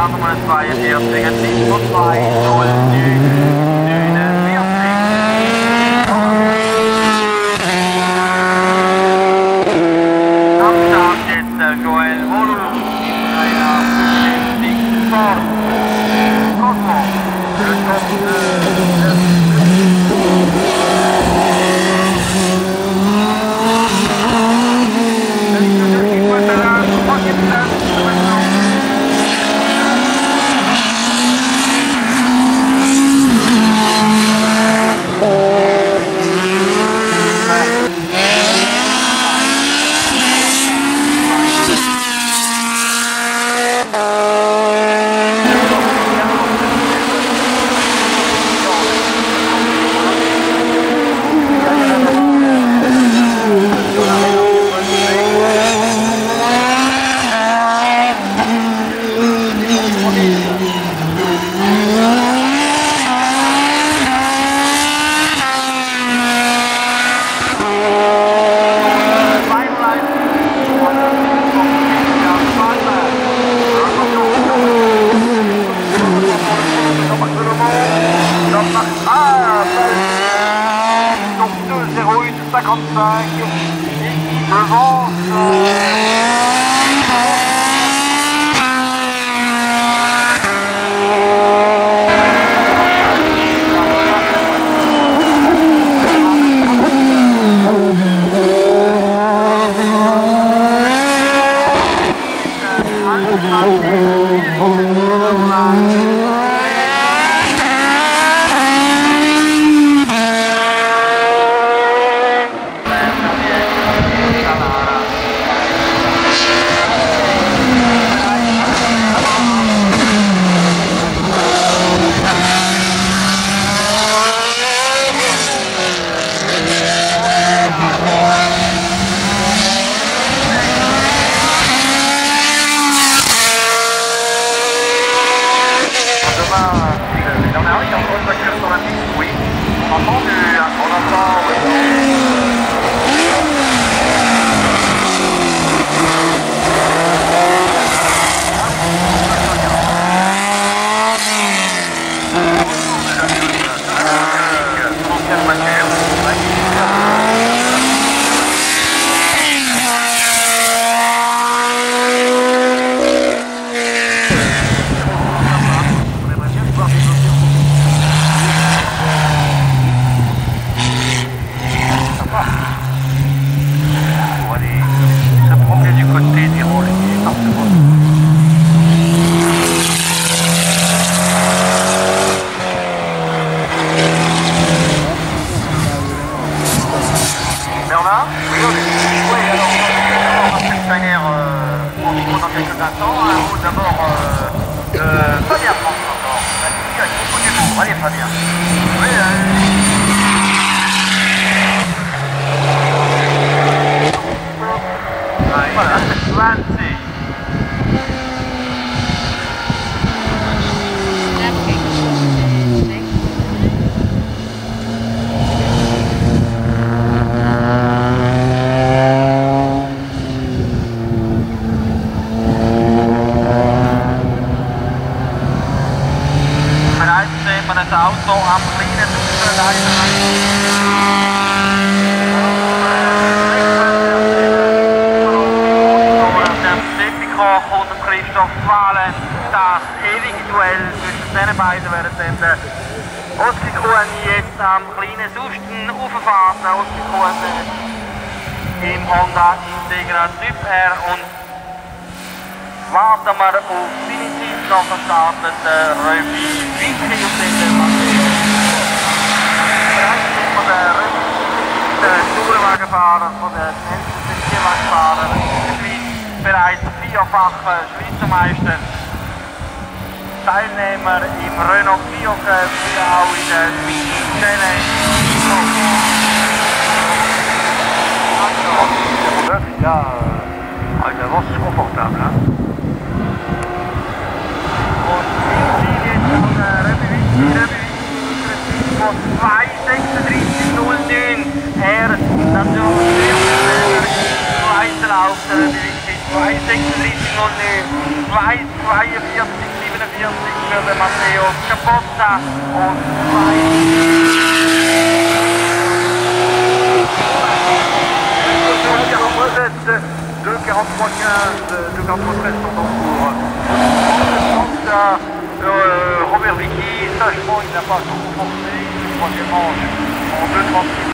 Startnummer 42, Tempo 2, 0, am Start jetzt Joel Volulu, Rainer Fünfzig Ford, Cosmo, le top Auto am kleinen kommt Christoph Wahlen, das ewige Duell zwischen diesen beiden, während der Oskar Kuhn jetzt am kleinen Susten rauffährt. Oskar Kuhn im Honda Integra Typ R und warten wir auf seine Zeit noch gestartet, Röbi Winke und den bereits von der Tourenwagenfahrer, von der schnellsten Vierwagenfahrer in der Schweiz, bereits vierfacher Schweizer Meister, Teilnehmer im Renault Clio Cup, wie auch in der Schweizer Challenge. Ja, der was ist komfortabel, hein? Und wir sehen jetzt an Röbi von 2:36:09. Er natürlich weiterläuft, Röbi 2:36:09, 2:42:97 für den Matteo Capozza und 2,43,15, 2,43,13 sont en cours. Robert Vicky, sagement, il n'a pas trop forcé, le troisième manche en